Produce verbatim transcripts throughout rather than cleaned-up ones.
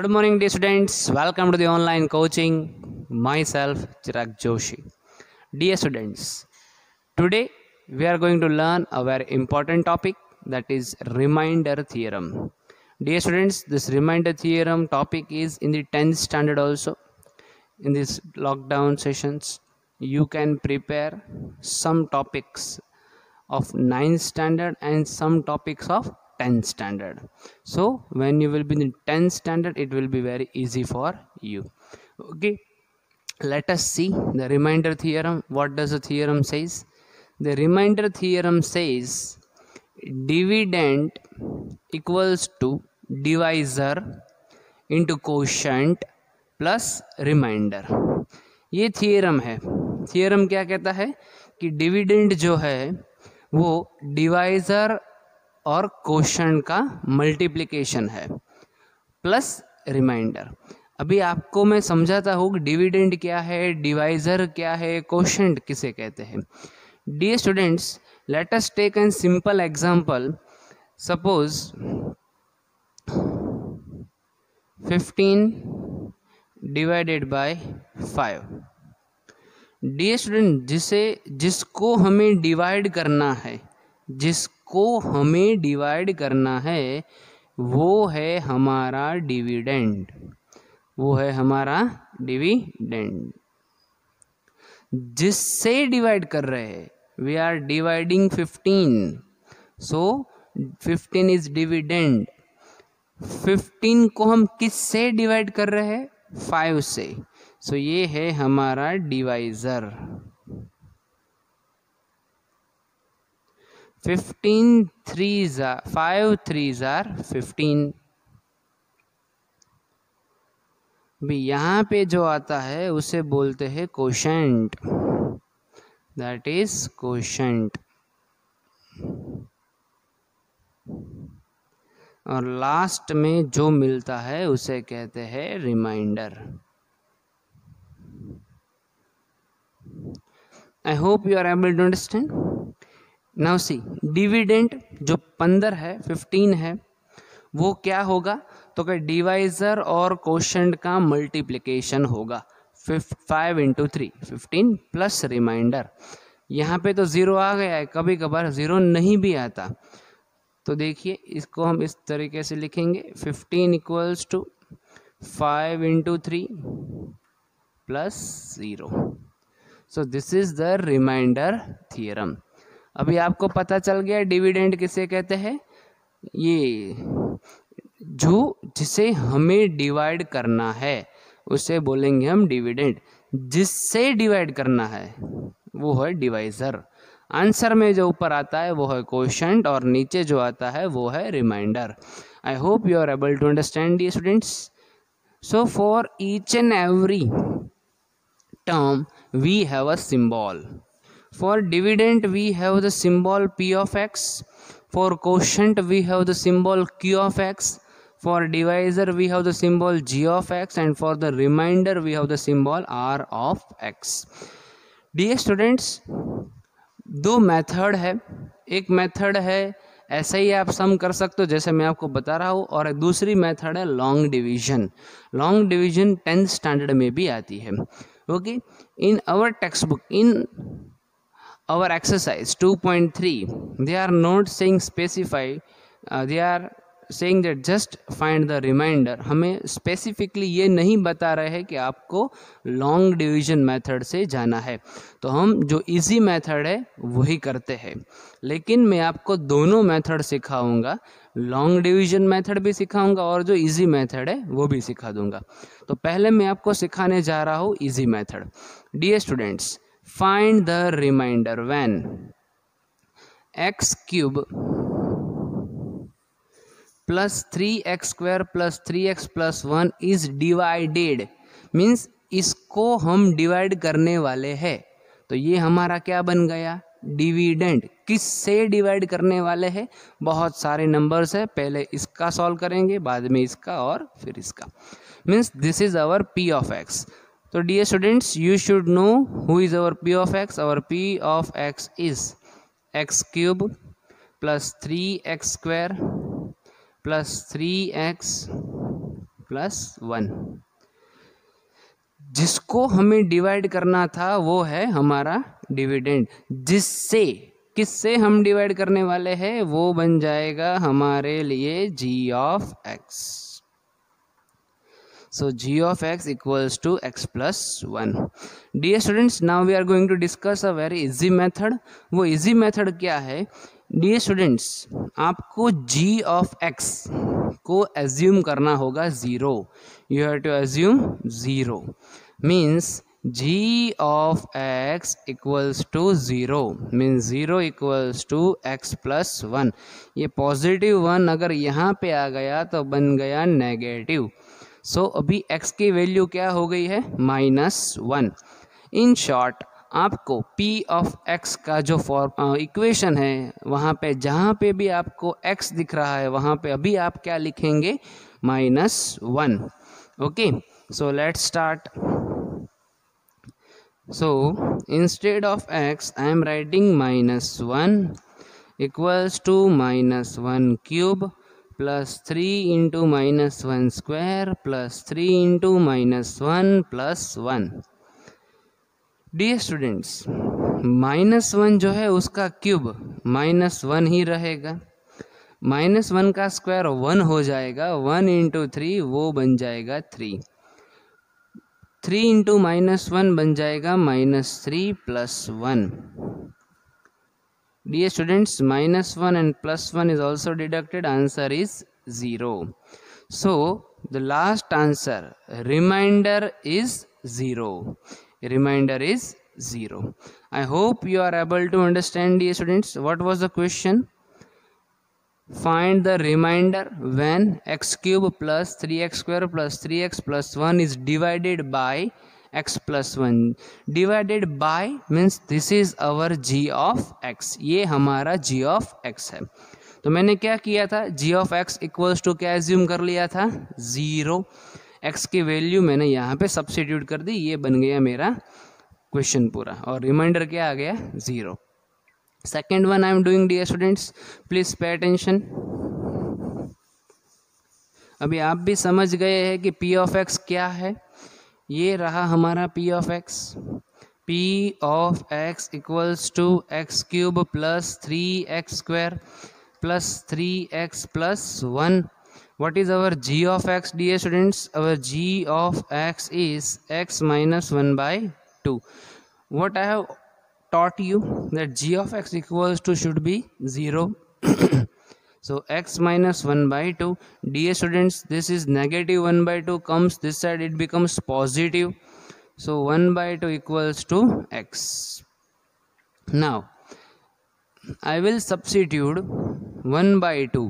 Good morning, dear students. Welcome to the online coaching. Myself, Chirag Joshi. Dear students, today we are going to learn a very important topic, that is remainder theorem. Dear students, this remainder theorem topic is in the tenth standard also. In these lockdown sessions, you can prepare some topics of ninth standard and some topics of tenth standard. So when you will be in the tenth standard, it will be very easy for you. Okay, let us see the remainder theorem. What does the theorem says? The remainder theorem says dividend equals to divisor into quotient plus remainder. ये theorem है. Theorem क्या कहता है कि dividend जो है वो divisor और क्वोशंट का मल्टीप्लिकेशन है प्लस रिमाइंडर. अभी आपको मैं समझाता हूँ कि डिविडेंड क्या है, डिवाइजर क्या है, क्वोशंट किसे कहते हैं. Dear students, let us take an simple example. Suppose fifteen divided by five. Dear student, जिसे जिसको हमें डिवाइड करना है जिसको हमें डिवाइड करना है वो है हमारा डिविडेंड. वो है हमारा डिविडेंड. जिससे डिवाइड कर रहे हैं, we are dividing fifteen, so fifteen is dividend. Fifteen को हम किससे डिवाइड कर रहे हैं? फाइव से. सो so, ये है हमारा डिवाइजर. फिफ्टीन थ्री जार फाइव थ्री जार फिफ्टीन. भी यहाँ पे जो आता है उसे बोलते हैं क्वोशंट. That is quotient. और लास्ट में जो मिलता है उसे कहते हैं remainder. I hope you are able to understand. Now see, dividend जो पंद्रह है, फिफ्टीन है, वो क्या होगा? तो क्या डिवाइजर और क्वोशंट का मल्टीप्लिकेशन होगा. Five into three fifteen plus remainder. यहाँ पे तो ज़ीरो आ गया है, कभी कभार ज़ीरो नहीं भी आता. तो देखिए, इसको हम इस तरीके से लिखेंगे. Fifteen equals to five into three plus zero. So this is the remainder theorem. अभी आपको पता चल गया डिविडेंड किसे कहते हैं. ये जो जिसे हमें डिवाइड करना है उसे बोलेंगे हम डिविडेंड. जिससे डिवाइड करना है वो है डिवाइजर. आंसर में जो ऊपर आता है वो है क्वोशंट और नीचे जो आता है वो है remainder. I hope you are able to understand the students. So for each and every term we have a symbol. For dividend we have the symbol p of x. For quotient we have the symbol q of x. For divisor we have the symbol g of x. And for the remainder we have the symbol r of x. Dear students, दो method है. एक method है ऐसे ही आप सम कर सकते हो जैसे मैं आपको बता रहा हूँ, और दूसरी मेथड है long division. Long division tenth standard में भी आती है. Okay, in our textbook, in our exercise two point three, they are not saying specify, they are saying that just find the remainder. हमें specifically ये नहीं बता रहे हैं कि आपको लॉन्ग डिवीजन मेथड से जाना है. तो हम जो इजी मेथड है वही करते हैं. लेकिन मैं आपको दोनों मेथड सिखाऊंगा. लॉन्ग डिवीजन मेथड भी सिखाऊंगा और जो इजी मेथड है वो भी सिखा दूंगा. तो पहले मैं आपको सिखाने जा रहा हूँ easy method. Dear students, find the remainder when x cube plus three x square plus three x plus one is divided. Means इसको हम डिवाइड करने वाले हैं. तो ये हमारा क्या बन गया? डिविडेंड. किससे डिवाइड करने वाले हैं? बहुत सारे नंबर्स है. पहले इसका सॉल्व करेंगे, बाद में इसका और फिर इसका. Means this is our p of x. तो dear students, you should know who is our p of x. Our p of x is x cube plus three x square plus three x plus one. जिसको हमें divide करना था वो है हमारा dividend, जिससे किससे हम डिवाइड करने वाले हैं वो बन जाएगा हमारे लिए G of x. So g of x equals to x plus one. Dear students, now we are going to discuss a very easy method। वो easy method क्या है? Dear students, आपको g of x को assume करना होगा zero। You have to assume zero। Means g of x equals to zero। Means zero equals to x plus one. ये positive one अगर यहाँ पे आ गया तो बन गया नेगेटिव। सो so, अभी x की वैल्यू क्या हो गई है? Minus one. इन शॉर्ट आपको p ऑफ x का जो फॉर इक्वेशन है वहाँ पे जहाँ पे भी आपको x दिख रहा है वहाँ पे अभी आप क्या लिखेंगे? Minus one. Okay, so let's start. So instead of x I am writing minus one equals to minus one cube plus three into minus one square plus three into minus one plus one. Dear students, minus one जो है उसका cube minus one ही रहेगा, minus one का square one हो जाएगा, one into three वो बन जाएगा three, three into minus one बन जाएगा minus three plus one. Dear students, minus one and plus one is also deducted. Answer is zero. So the last answer, remainder is zero. Remainder is zero. I hope you are able to understand, dear students. What was the question? Find the remainder when x cube plus three x square plus three x plus one is divided by x plus one. Divided by means this is our g of x। ये हमारा g of x है। तो मैंने क्या किया था? g of x equals to क्या assume कर लिया था? ज़ीरो। x की वैल्यू मैंने यहाँ पे सब्स्टिट्यूट कर दी, ये बन गया मेरा क्वेश्चन पूरा, और रिमाइंडर क्या आ गया? Zero. Second one I am doing, dear students please pay attention. अभी आप भी समझ गए हैं कि p ऑफ x क्या है। ये रहा हमारा p of x। p of x equals to x cube plus three x square plus three x plus one. What is our g of x, dear students? Our g of x is x minus one by two. What I have taught you that g of x equals to should be zero। So x minus one by two. Dear students, this is negative one by two comes this side, it becomes positive. So one by two equals to x. Now I will substitute one by two.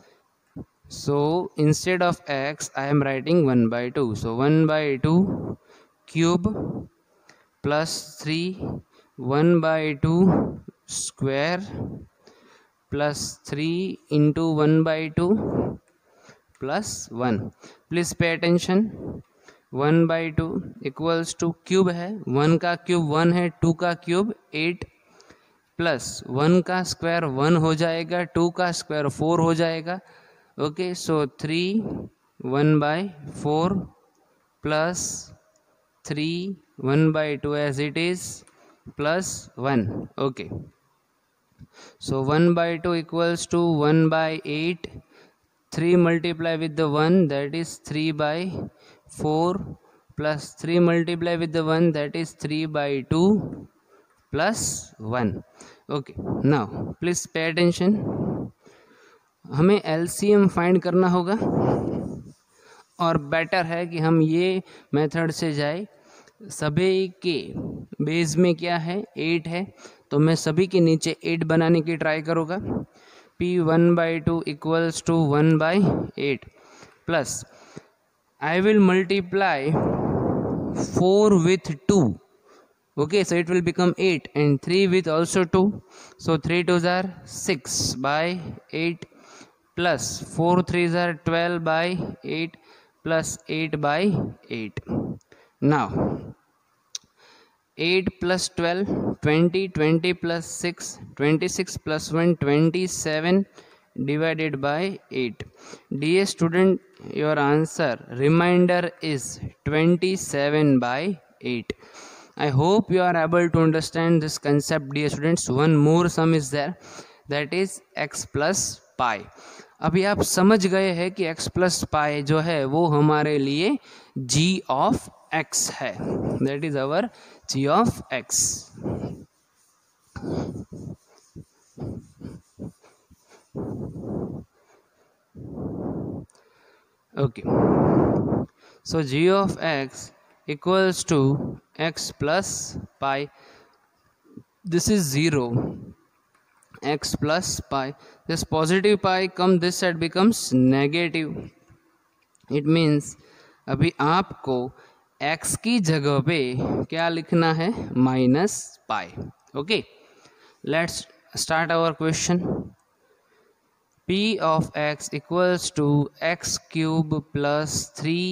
So instead of x I am writing one by two. So one by two cube plus three, one by two square plus three into one by two plus one. Please pay attention. One by two equals two cube है, one का cube one है, two का cube eight plus one का square one हो जाएगा, two का square four हो जाएगा। Okay, so three one by four plus three one by two as it is plus one. Okay, so one by two equals to one by eight, three multiply with the one that is three by four plus three multiply with the one that is three by two plus one। okay, now please pay attention। हमें L C M find करना होगा और better है कि हम ये method से जाए। सभी के बेस में क्या है? एट है, तो मैं सभी के नीचे एट बनाने की ट्राई करूँगा। p one by two equals to one by eight plus I will multiply four with two. Okay, so it will become eight and three with also two, so three two जार six by eight plus four three जार twelve by eight plus eight by eight. Now eight plus twelve twenty, twenty plus six twenty six plus one twenty seven divided by eight. Dear student, your answer remainder is twenty-seven by eight. I hope you are able to understand this concept, dear students. One more sum is there, that is x plus pi. अभी आप समझ गए हैं कि x plus pi जो है वो हमारे लिए g of x है, that is our g of x. Okay, so g of x equals to x plus pi. This is zero. X plus pi, this positive pi come this side becomes negative. It means अभी आपको x की जगह पे क्या लिखना है, minus pi. Okay, let's start our question. p of x equals to x cube plus three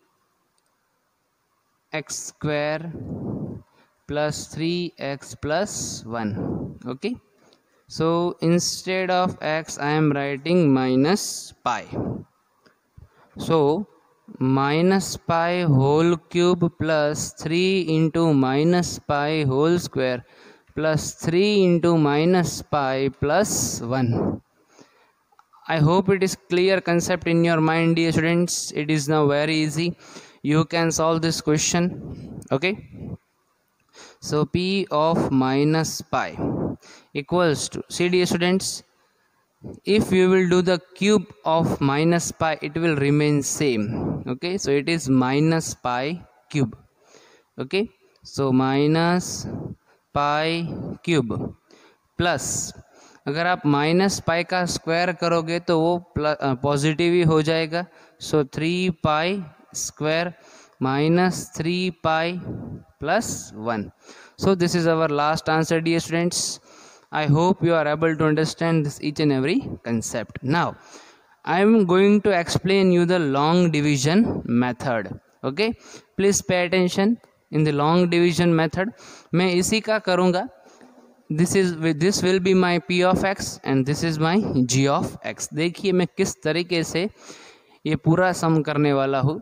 x square plus three x plus one. okay, so instead of x I am writing minus pi. So minus pi whole cube plus three into minus pi whole square plus three into minus pi plus one. I hope it is clear concept in your mind, dear students. It is now very easy. You can solve this question. Okay, so p of minus pi equals to, see dear students, if you will do the cube of minus pi it will remain same. Okay, so it is minus pi cube. Okay, so minus pi cube plus, अगर आप minus pi का square करोगे तो वो positive ही हो जाएगा. So three pi square minus three pi plus one. So this is our last answer, dear students. I hope you are able to understand this each and every concept. Now I am going to explain you the long division method. Okay, please pay attention in the long division method. मैं इसी का करूँगा. This is this will be my p of x and this is my g of x. देखिए मैं किस तरीके से ये पूरा सम करने वाला हूँ.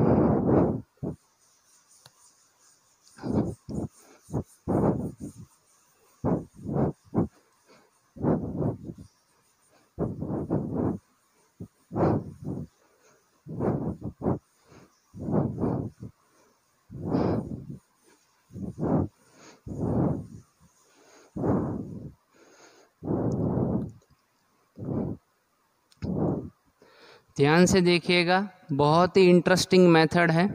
ध्यान से देखिएगा, बहुत ही इंटरेस्टिंग मेथड है.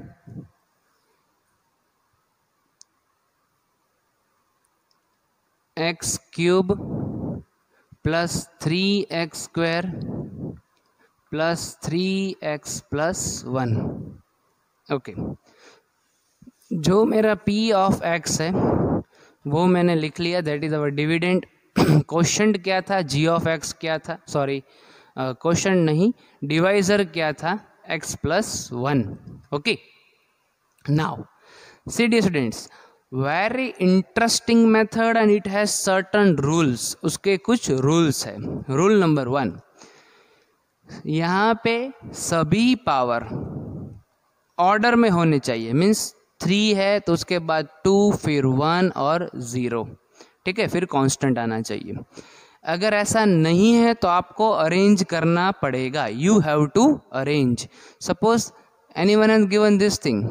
X cube plus three x square plus three x plus one. Okay, जो मेरा p ऑफ x है वो मैंने लिख लिया, that is our dividend. Question क्या था, g ऑफ x क्या था, सॉरी क्वेश्चन uh, नहीं, डिवाइजर क्या था, x plus one. Okay, now see dear students, very interesting method and it has certain rules. उसके कुछ रूल्स है. रूल नंबर वन, यहाँ पे सभी पावर ऑर्डर में होने चाहिए. मीन्स थ्री है तो उसके बाद टू, फिर वन और ज़ीरो. ठीक है, फिर कांस्टेंट आना चाहिए. अगर ऐसा नहीं है तो आपको अरेंज करना पड़ेगा. You have to arrange. Suppose anyone has given this thing,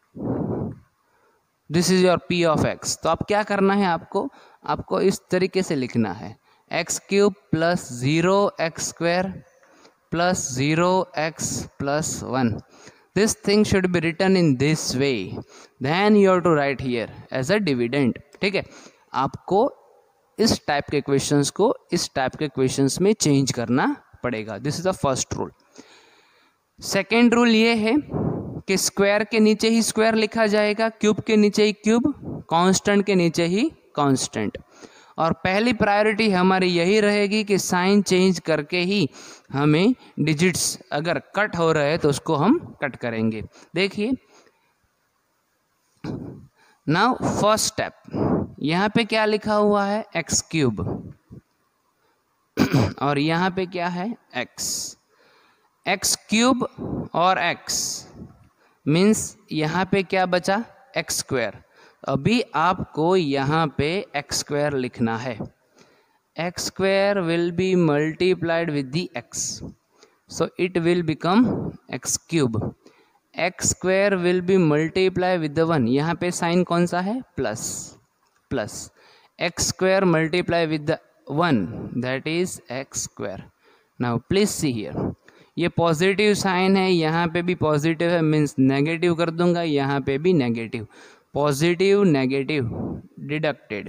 this is your p of x, तो आप क्या करना है, आपको आपको इस तरीके से लिखना है, x cube plus zero x square plus zero x plus one. This thing should be written in this way, then you have to write here as a dividend. ठीक है, आपको इस टाइप के क्वेश्चंस को इस टाइप के questions में change करना पड़ेगा. This is the first rule. Second rule ये है कि स्क्वायर के नीचे ही स्क्वायर लिखा जाएगा, क्यूब के नीचे ही क्यूब, कांस्टेंट के नीचे ही कांस्टेंट. और पहली प्रायोरिटी हमारी यही रहेगी कि साइन चेंज करके ही हमें डिजिट्स अगर कट हो रहे हैं तो उसको हम कट करेंगे. देखिए नाउ फर्स्ट स्टेप, यहाँ पे क्या लिखा हुआ है, एक्स क्यूब, और यहाँ पे क्या है, एक्स. एक्स क्यूब और x मीन्स यहाँ पे क्या बचा, एक्स स्क्वायर। अभी आपको यहाँ पे एक्स स्क्वायर लिखना है। X square will be multiplied with the x, so it will become x cube. X square will be multiply with the one, यहाँ पे साइन कौन सा है, plus plus. X square multiply with the one, that is x square. Now please see here, ये positive sign है, यहाँ पे भी पॉजिटिव है, मीन्स नेगेटिव कर दूंगा, यहाँ पे भी negative. Positive negative deducted,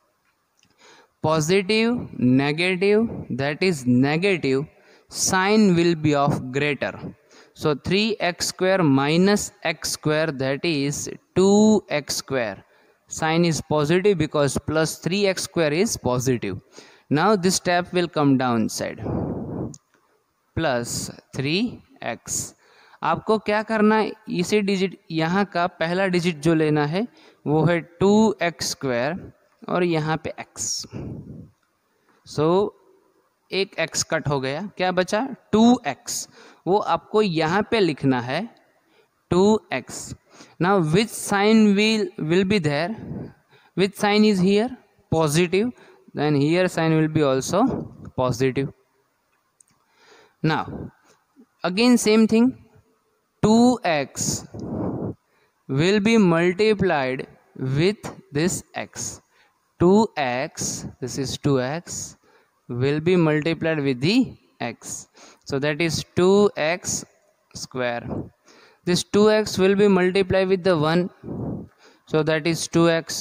positive negative, that is negative, sign will be of greater. So three x square minus x square, that is two x square. Sign is positive because plus three x square is positive. Now this step will come downside. Plus three x. आपको क्या करना है, इसी digit यहाँ का पहला digit जो लेना है वो है टू एक्स स्क्वायर और यहाँ पे x. So एक x कट हो गया, क्या बचा, टू एक्स। वो आपको यहाँ पे लिखना है two x. Now which sign will will be there, which sign is here, positive, then here sign will be also positive. Now again same thing, two x will be multiplied with this x, two x, this is two x will be multiplied with the x, so that is two x square. This two x will be multiplied with the one, so that is two x.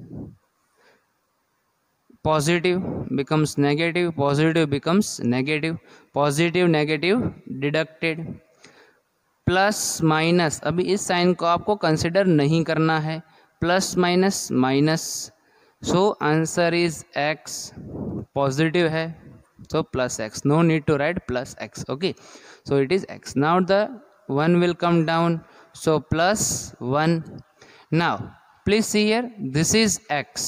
Positive becomes negative, positive becomes negative, positive negative deducted. Plus minus, अभी इस sign को आपको consider नहीं करना है, plus minus minus, so answer is x, positive है so plus x, no need to write plus x, okay, so it is x. Now the one will come down, so plus one. Now please see here, this is x,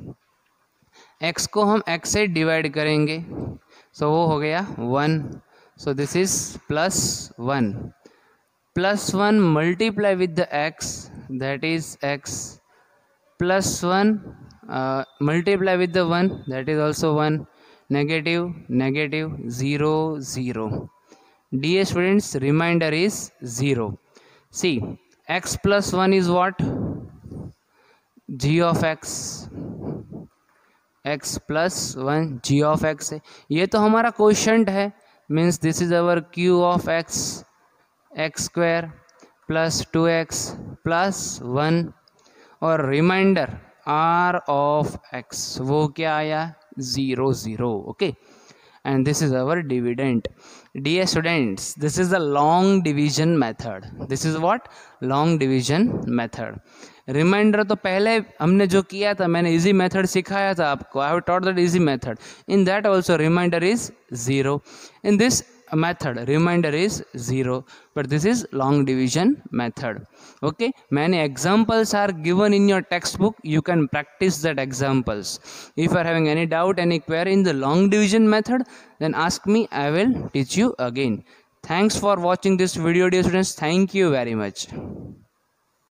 x को हम x से divide करेंगे, so वो हो गया one, so this is plus one, plus one multiply with the x, that is x, plus one uh, multiply with the one, that is also one, negative negative, zero zero. Dear students, remainder is zero. See, x plus one is what, g of x, x plus one g of x है, ये तो हमारा quotient है, means this is our q of x, x square plus two x plus one, और remainder r of x वो क्या आया, zero zero, okay, and this is our dividend. Dear students, this is the long division method. This is what, long division method. Remainder तो पहले हमने जो किया था, मैंने इजी मेथड सिखाया था आपको, I have taught that easy method, in that also remainder is zero, in this method remainder is zero, but this is long division method, okay. Many examples are given in your textbook, you can practice that examples. If you are having any doubt, any query in the long division method, then ask me, I will teach you again. Thanks for watching this video, dear students. Thank you very much.